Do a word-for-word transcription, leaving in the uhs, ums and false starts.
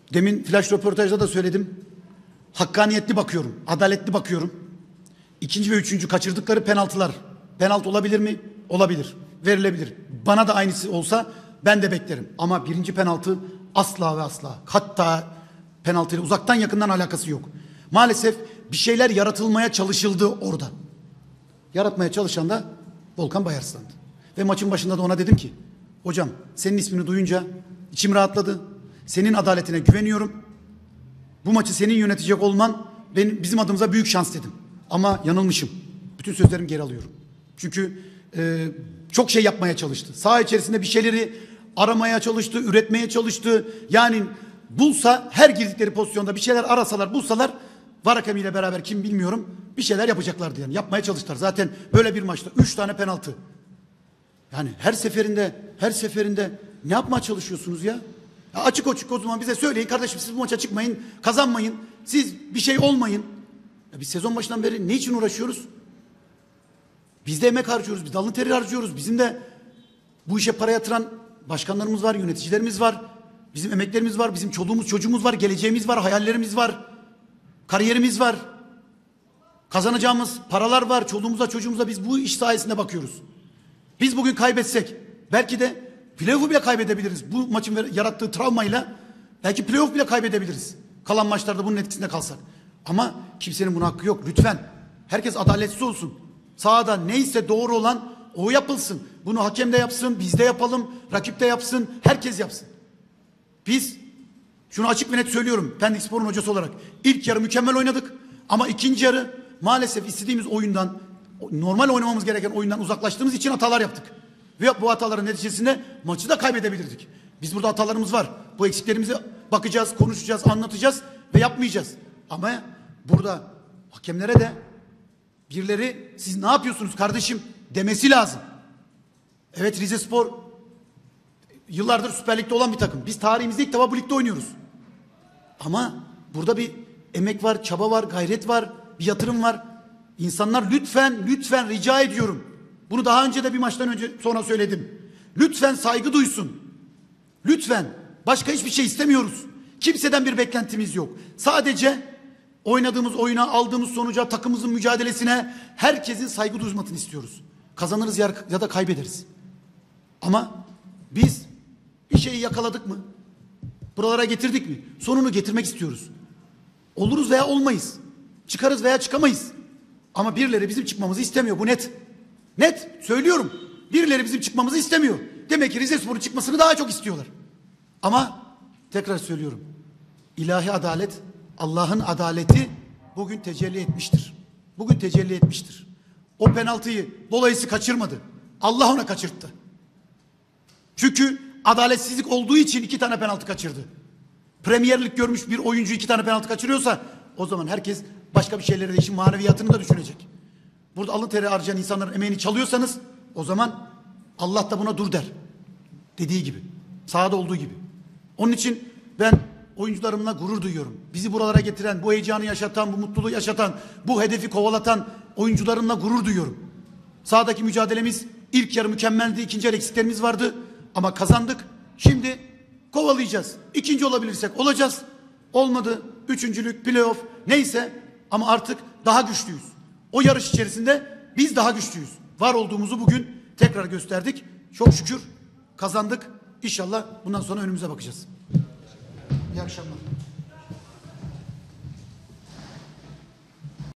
Demin flash röportajda da söyledim. Hakkaniyetli bakıyorum, adaletli bakıyorum. İkinci ve üçüncü kaçırdıkları penaltılar. Penaltı olabilir mi? Olabilir. Verilebilir. Bana da aynısı olsa ben de beklerim. Ama birinci penaltı asla ve asla. Hatta penaltıyla uzaktan yakından alakası yok. Maalesef bir şeyler yaratılmaya çalışıldı orada. Yaratmaya çalışan da Volkan Bayarslan'dı. Ve maçın başında da ona dedim ki, hocam senin ismini duyunca içim rahatladı. Senin adaletine güveniyorum. Bu maçı senin yönetecek olman benim, bizim adımıza büyük şans dedim. Ama yanılmışım. Bütün sözlerimi geri alıyorum. Çünkü e, çok şey yapmaya çalıştı. Saha içerisinde bir şeyleri aramaya çalıştı, üretmeye çalıştı. Yani bulsa her girdikleri pozisyonda bir şeyler arasalar, bulsalar var hakemiyle beraber kim bilmiyorum bir şeyler yapacaklardı yani. Yapmaya çalıştılar. Zaten böyle bir maçta üç tane penaltı. Yani her seferinde her seferinde ne yapmaya çalışıyorsunuz ya? Ya açık açık o zaman bize söyleyin kardeşim, siz bu maça çıkmayın, kazanmayın, siz bir şey olmayın. Ya biz sezon başından beri ne için uğraşıyoruz? Biz de emek harcıyoruz, biz de alın teri harcıyoruz. Bizim de bu işe para yatıran başkanlarımız var, yöneticilerimiz var. Bizim emeklerimiz var, bizim çoluğumuz çocuğumuz var, geleceğimiz var, hayallerimiz var. Kariyerimiz var. Kazanacağımız paralar var, çoluğumuza çocuğumuza biz bu iş sayesinde bakıyoruz. Biz bugün kaybetsek belki de playoff'u bile kaybedebiliriz. Bu maçın yarattığı travmayla belki playoff bile kaybedebiliriz. Kalan maçlarda bunun etkisinde kalsak. Ama kimsenin buna hakkı yok. Lütfen herkes adaletsiz olsun. Sahada neyse doğru olan o yapılsın. Bunu hakem de yapsın, biz de yapalım, rakip de yapsın, herkes yapsın. Biz şunu açık ve net söylüyorum Pendikspor'un hocası olarak. İlk yarı mükemmel oynadık ama ikinci yarı maalesef istediğimiz oyundan, normal oynamamız gereken oyundan uzaklaştığımız için hatalar yaptık. Ve bu hataların neticesinde maçı da kaybedebilirdik. Biz burada hatalarımız var. Bu eksiklerimize bakacağız, konuşacağız, anlatacağız ve yapmayacağız. Ama burada hakemlere de birileri siz ne yapıyorsunuz kardeşim demesi lazım. Evet, Rizespor yıllardır Süper Lig'de olan bir takım. Biz tarihimizde ilk defa bu ligde oynuyoruz. Ama burada bir emek var, çaba var, gayret var, bir yatırım var. İnsanlar lütfen, lütfen rica ediyorum. Bunu daha önce de bir maçtan önce sonra söyledim. Lütfen saygı duysun. Lütfen. Başka hiçbir şey istemiyoruz. Kimseden bir beklentimiz yok. Sadece oynadığımız oyuna, aldığımız sonuca, takımımızın mücadelesine herkesin saygı duymasını istiyoruz. Kazanırız ya da kaybederiz. Ama biz bir şeyi yakaladık mı? Buralara getirdik mi? Sonunu getirmek istiyoruz. Oluruz veya olmayız. Çıkarız veya çıkamayız. Ama birileri bizim çıkmamızı istemiyor. Bu net. Net söylüyorum. Birileri bizim çıkmamızı istemiyor. Demek ki Rizespor'un çıkmasını daha çok istiyorlar. Ama tekrar söylüyorum. İlahi adalet, Allah'ın adaleti bugün tecelli etmiştir. Bugün tecelli etmiştir. O penaltıyı dolayısı kaçırmadı. Allah ona kaçırttı. Çünkü adaletsizlik olduğu için iki tane penaltı kaçırdı. Premier Lig görmüş bir oyuncu iki tane penaltı kaçırıyorsa o zaman herkes başka bir şeylere de işin maneviyatını da düşünecek. Burada alın teri harcayan insanların emeğini çalıyorsanız o zaman Allah da buna dur der. Dediği gibi. Sahada olduğu gibi. Onun için ben oyuncularımla gurur duyuyorum. Bizi buralara getiren, bu heyecanı yaşatan, bu mutluluğu yaşatan, bu hedefi kovalatan oyuncularımla gurur duyuyorum. Sahadaki mücadelemiz ilk yarı mükemmeldi. İkinci yarı eksiklerimiz vardı. Ama kazandık. Şimdi kovalayacağız. İkinci olabilirsek olacağız. Olmadı. Üçüncülük, playoff neyse ama artık daha güçlüyüz. O yarış içerisinde biz daha güçlüyüz. Var olduğumuzu bugün tekrar gösterdik. Çok şükür kazandık. İnşallah bundan sonra önümüze bakacağız. İyi akşamlar.